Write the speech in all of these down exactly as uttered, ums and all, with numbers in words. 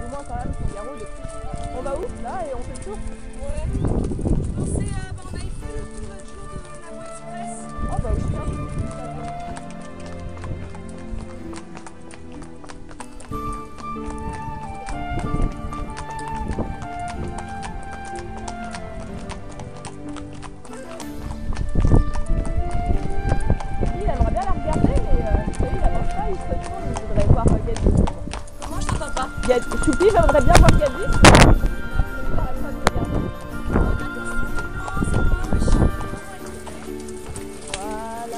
plus ou moins quand même son garrot depuis. On va où là et on fait le tour? Ouais. Non, c'est, euh, bah, on avait fait le tour l'autre jour de la voie express. Oh bah aussi hein. Il aimerait bien la regarder mais euh, vous savez, il avance pas, il se retourne, il voudrait voir euh, Gadis. Comment je t'entends pas? Gadis. Choupi j'aimerais bien voir Gadis. Voilà.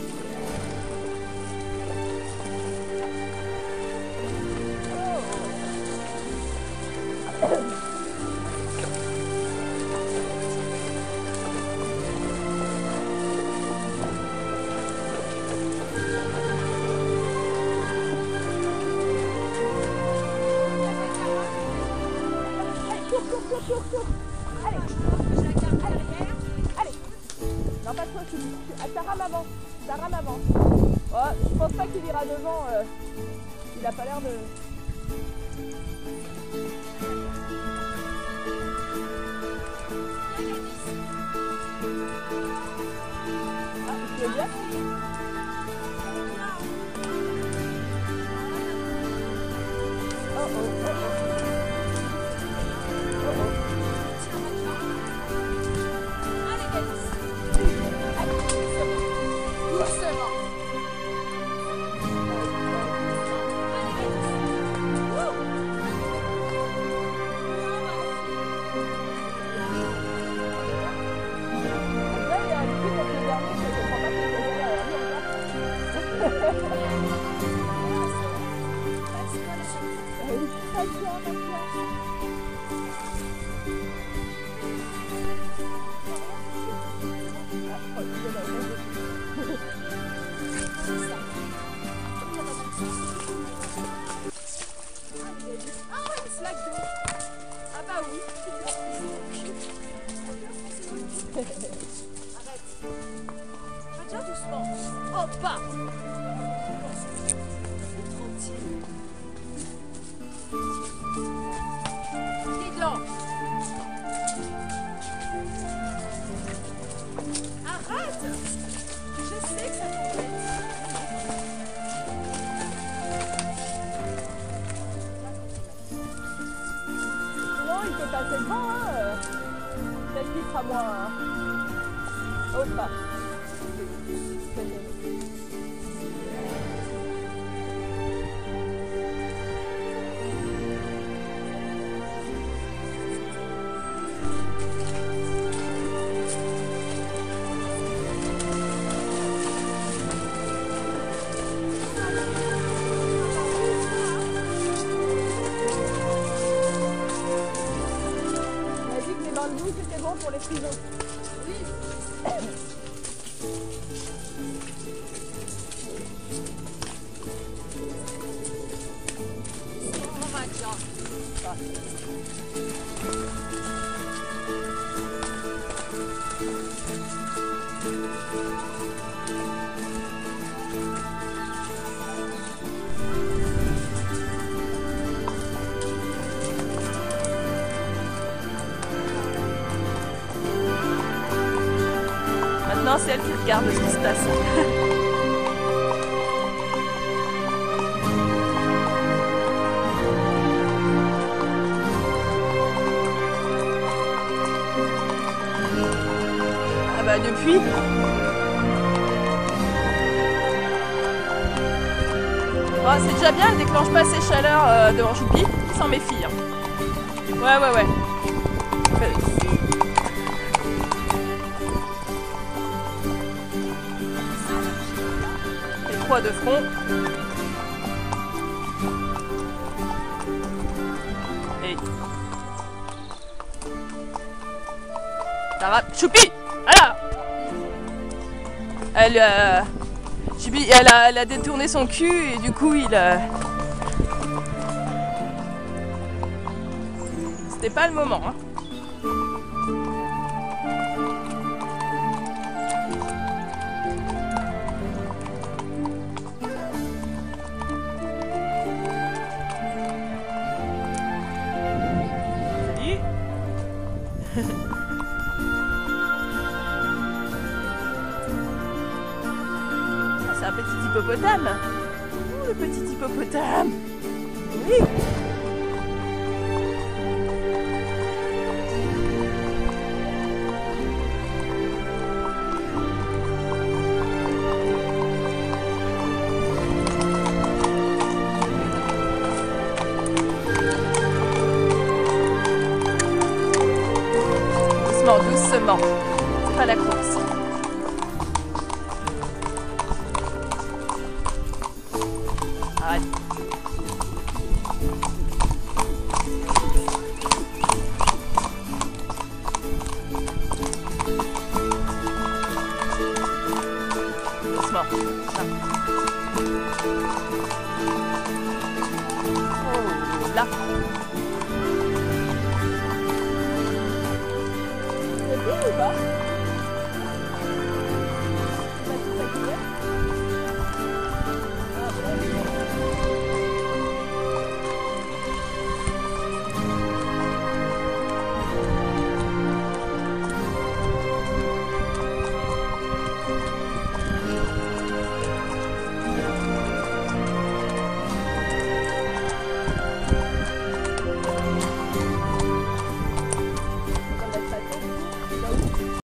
Cours, cours, cours, cours, cours. Allez, allez, allez. Non, pas toi, tu, tu, ah, ça rame avant. Ça rame avant. Oh, je pense pas qu'il ira devant. Euh, il a pas l'air de... Ah, tu veux bien? Oh, oh, oh, oh. Ah bah oui. Arrête. Tiens doucement. Oh pas. Tranquille. Tes dents. Arrête. Je sais que ça t'embête. Il peut passer devant, hein. Euh, peut-être qu'il sera moins... Hein. Oh, pas. Nous c'était bon pour les prisons. Oui. Oh my God. Ah. Maintenant, c'est elle qui regarde ce qui se passe. Ah bah depuis. Oh, c'est déjà bien, elle déclenche pas ses chaleurs euh, devant Choupi, il s'en méfie. Hein. Ouais, ouais, ouais. Les trois de front. Et... Ça va. Choupi! Voilà! Elle, euh... Choupi, elle a, elle a détourné son cul et du coup il... Euh... C'était pas le moment, hein. hippopotame. Oh, le petit hippopotame. Oui. Doucement, doucement. C'est pas la course. Arrête.